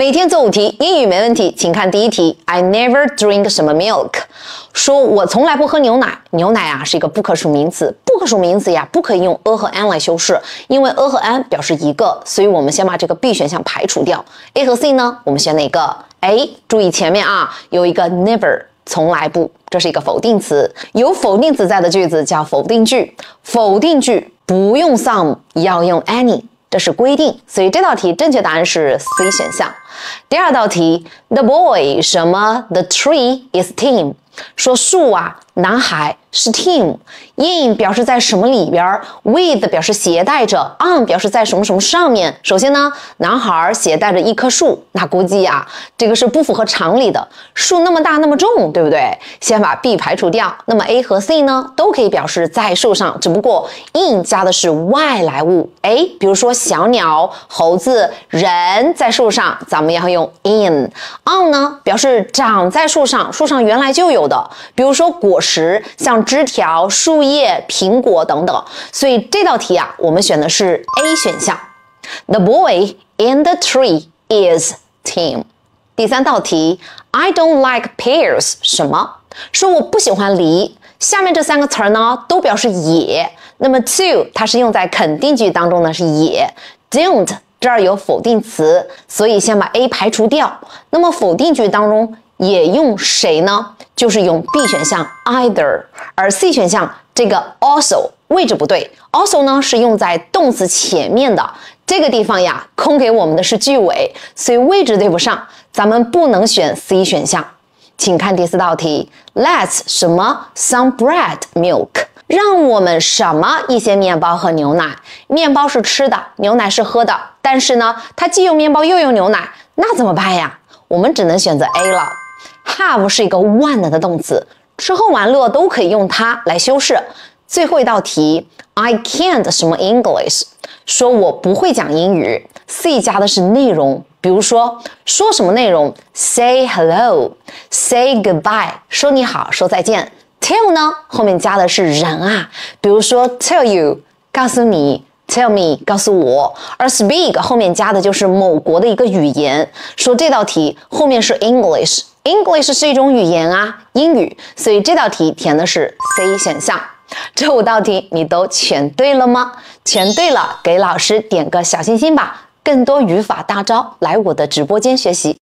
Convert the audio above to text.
每天做5题，英语没问题，请看第一题。I never drink 什么 milk， 说我从来不喝牛奶。牛奶啊是一个不可数名词，不可数名词呀不可以用 a 和 an 来修饰，因为 a 和 an 表示一个，所以我们先把这个 B 选项排除掉。A 和 C 呢，我们选哪个 ？A， 注意前面啊有一个 never， 从来不，这是一个否定词，有否定词在的句子叫否定句。否定句不用 some， 要用 any。这是规定，所以这道题正确答案是 C 选项。第二道题 ，The boy 什么 The tree is team， 说树啊，男孩是 team。in 表示在什么里边 ，with 表示携带着 ，on 表示在什么什么上面。首先呢，男孩携带着一棵树，那估计啊，这个是不符合常理的。树那么大那么重，对不对？先把 B 排除掉。那么 A 和 C 呢，都可以表示在树上，只不过 in 加的是外来物。比如说小鸟、猴子、人在树上，咱们要用 in。on 呢，表示长在树上，树上原来就有的，比如说果实，像枝条、树叶、苹果等等。所以这道题啊，我们选的是 A 选项。The boy in the tree is team。第三道题 ，I don't like pears 什么？说我不喜欢梨。下面这3个词呢，都表示也。那么 to 它是用在肯定句当中呢，是也。don't 这儿有否定词，所以先把 A 排除掉。那么否定句当中也用谁呢？就是用 B 选项 either， 而 C 选项这个 also 位置不对。also 呢是用在动词前面的，这个地方呀空给我们的是句尾，所以位置对不上，咱们不能选 C 选项。请看第4道题 ，Let's 什么 some bread milk， 让我们什么一些面包和牛奶。面包是吃的，牛奶是喝的，但是呢，它既有面包又有牛奶，那怎么办呀？我们只能选择 A 了。Have 是一个万能的动词，吃喝玩乐都可以用它来修饰。最后一道题 ，I can't 什么 English， 说我不会讲英语。C 加的是内容。比如说什么内容 ？Say hello, say goodbye， 说你好，说再见。Tell 呢，后面加的是人啊，比如说 tell you， 告诉你 ，tell me， 告诉我。而 speak 后面加的就是某国的一个语言。说这道题后面是 English，English 是一种语言啊，英语。所以这道题填的是 C 选项。这5道题你都全对了吗？全对了，给老师点个小心心吧。更多语法大招，来我的直播间学习。